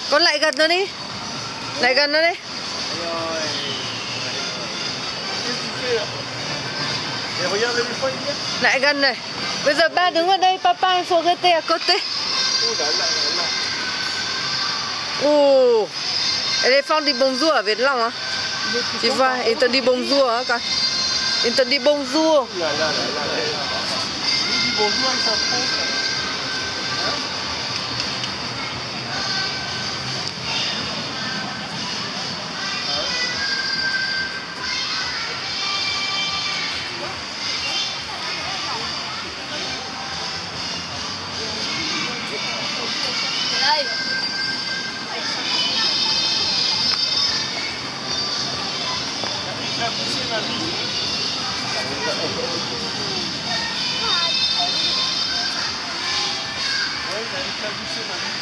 Con lại gần nó đi. Lại gần nó đi. Lại gần này. Bây giờ ba đứng ở đây, papa il faut rester à côté. Elephant dit bonjour à Việt Long hả? Tu vois, il te dit bonjour hả con? Il te dit bonjour. Đây. Ouais, il a éclaboussé ma vie.